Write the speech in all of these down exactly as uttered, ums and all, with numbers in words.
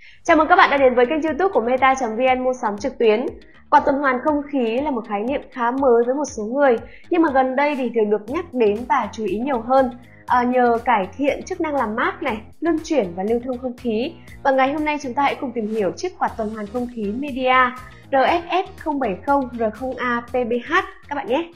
Chào mừng các bạn đã đến với kênh YouTube của Meta chấm vn mua sắm trực tuyến. Quạt tuần hoàn không khí là một khái niệm khá mới với một số người, nhưng mà gần đây thì thường được nhắc đến và chú ý nhiều hơn à, nhờ cải thiện chức năng làm mát này, luân chuyển và lưu thông không khí. Và ngày hôm nay chúng ta hãy cùng tìm hiểu chiếc quạt tuần hoàn không khí Midea R F S không bảy không R không A P B H các bạn nhé.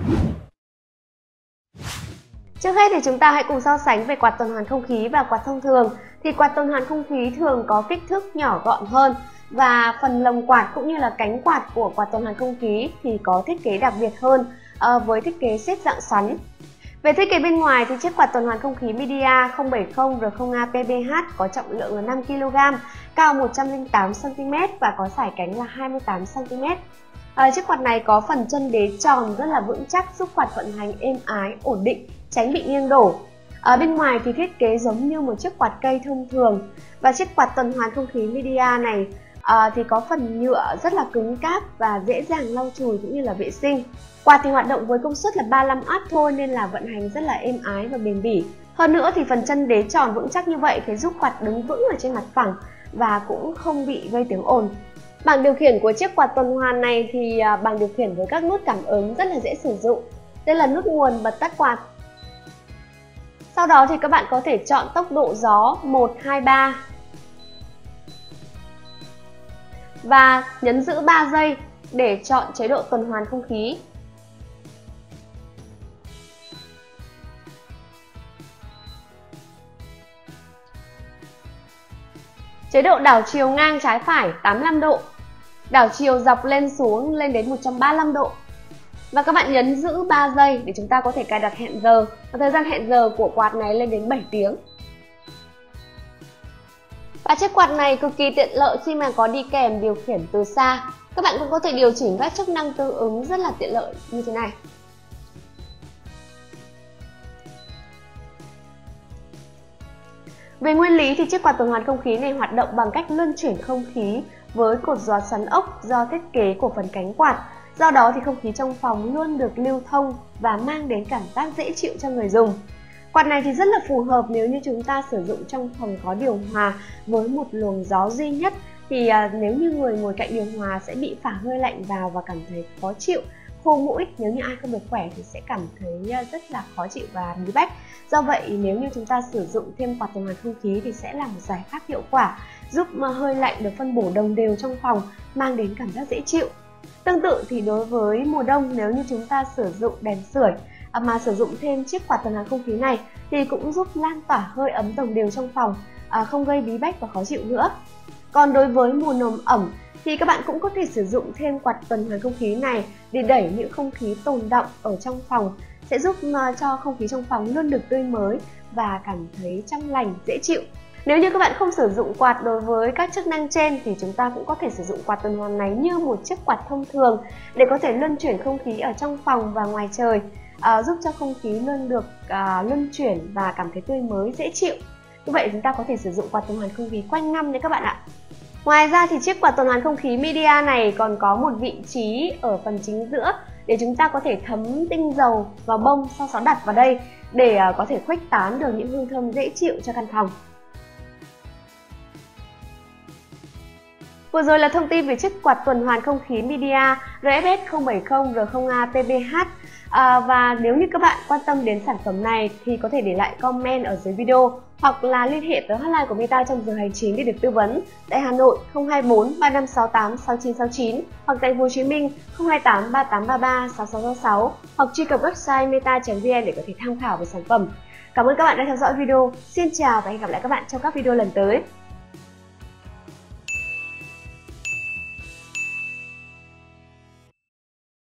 Trước hết thì chúng ta hãy cùng so sánh về quạt tuần hoàn không khí và quạt thông thường. Thì quạt tuần hoàn không khí thường có kích thước nhỏ gọn hơn và phần lồng quạt cũng như là cánh quạt của quạt tuần hoàn không khí thì có thiết kế đặc biệt hơn à, với thiết kế xếp dạng xoắn. Về thiết kế bên ngoài thì chiếc quạt tuần hoàn không khí Midea không bảy không R không A P B H có trọng lượng là năm ki lô gam, cao một trăm lẻ tám xăng ti mét và có sải cánh là hai mươi tám xăng ti mét. À, chiếc quạt này có phần chân đế tròn rất là vững chắc, giúp quạt vận hành êm ái, ổn định, tránh bị nghiêng đổ. Ở bên ngoài thì thiết kế giống như một chiếc quạt cây thông thường. Và chiếc quạt tuần hoàn không khí Midea này à, thì có phần nhựa rất là cứng cáp và dễ dàng lau chùi cũng như là vệ sinh. Quạt thì hoạt động với công suất là ba mươi lăm oát thôi nên là vận hành rất là êm ái và bền bỉ. Hơn nữa thì phần chân đế tròn vững chắc như vậy thì giúp quạt đứng vững ở trên mặt phẳng và cũng không bị gây tiếng ồn. Bảng điều khiển của chiếc quạt tuần hoàn này thì bảng điều khiển với các nút cảm ứng rất là dễ sử dụng. Đây là nút nguồn bật tắt quạt. Sau đó thì các bạn có thể chọn tốc độ gió một, hai, ba và nhấn giữ ba giây để chọn chế độ tuần hoàn không khí. Chế độ đảo chiều ngang trái phải tám mươi lăm độ, đảo chiều dọc lên xuống lên đến một trăm ba mươi lăm độ. Và các bạn nhấn giữ ba giây để chúng ta có thể cài đặt hẹn giờ. Và thời gian hẹn giờ của quạt này lên đến bảy tiếng. Và chiếc quạt này cực kỳ tiện lợi khi mà có đi kèm điều khiển từ xa. Các bạn cũng có thể điều chỉnh các chức năng tương ứng rất là tiện lợi như thế này. Về nguyên lý thì chiếc quạt tuần hoàn không khí này hoạt động bằng cách luân chuyển không khí với cột gió xoắn ốc do thiết kế của phần cánh quạt. Do đó thì không khí trong phòng luôn được lưu thông và mang đến cảm giác dễ chịu cho người dùng. Quạt này thì rất là phù hợp nếu như chúng ta sử dụng trong phòng có điều hòa với một luồng gió duy nhất, thì à, nếu như người ngồi cạnh điều hòa sẽ bị phả hơi lạnh vào và cảm thấy khó chịu, khô mũi. Nếu như ai không được khỏe thì sẽ cảm thấy rất là khó chịu và bí bách. Do vậy nếu như chúng ta sử dụng thêm quạt tuần hoàn không khí thì sẽ là một giải pháp hiệu quả, giúp mà hơi lạnh được phân bổ đồng đều trong phòng, mang đến cảm giác dễ chịu. Tương tự thì đối với mùa đông, nếu như chúng ta sử dụng đèn sưởi mà sử dụng thêm chiếc quạt tuần hoàn không khí này thì cũng giúp lan tỏa hơi ấm đồng đều trong phòng, không gây bí bách và khó chịu nữa. Còn đối với mùa nồm ẩm thì các bạn cũng có thể sử dụng thêm quạt tuần hoàn không khí này để đẩy những không khí tồn đọng ở trong phòng, sẽ giúp cho không khí trong phòng luôn được tươi mới và cảm thấy trong lành, dễ chịu. Nếu như các bạn không sử dụng quạt đối với các chức năng trên thì chúng ta cũng có thể sử dụng quạt tuần hoàn này như một chiếc quạt thông thường để có thể luân chuyển không khí ở trong phòng và ngoài trời, à, giúp cho không khí luôn được à, luân chuyển và cảm thấy tươi mới, dễ chịu. Như vậy chúng ta có thể sử dụng quạt tuần hoàn không khí quanh năm đấy các bạn ạ. Ngoài ra thì chiếc quạt tuần hoàn không khí Midea này còn có một vị trí ở phần chính giữa để chúng ta có thể thấm tinh dầu vào bông, sau đó đặt vào đây để à, có thể khuếch tán được những hương thơm dễ chịu cho căn phòng. Vừa rồi là thông tin về chiếc quạt tuần hoàn không khí Midea R F S không bảy không R không A P B H. À, và nếu như các bạn quan tâm đến sản phẩm này thì có thể để lại comment ở dưới video hoặc là liên hệ tới hotline của Meta trong giờ hành chính để được tư vấn. Tại Hà Nội không hai bốn ba năm sáu tám sáu chín sáu chín hoặc tại Hồ Chí Minh không hai tám ba tám ba ba sáu sáu sáu sáu hoặc truy cập website meta chấm vn để có thể tham khảo về sản phẩm. Cảm ơn các bạn đã theo dõi video. Xin chào và hẹn gặp lại các bạn trong các video lần tới.